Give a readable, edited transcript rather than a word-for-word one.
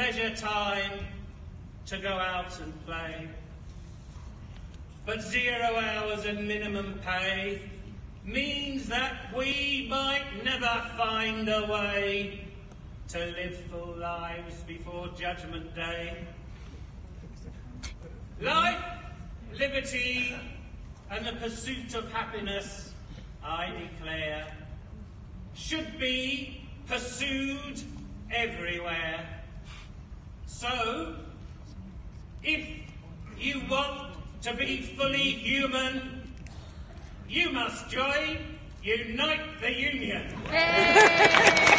leisure time to go out and play. But 0 hours and minimum pay means that we might never find a way to live full lives before Judgment Day. Life, liberty, and the pursuit of happiness, I declare, should be pursued everywhere. So, if you want to be fully human, you must join Unite the Union. Hey!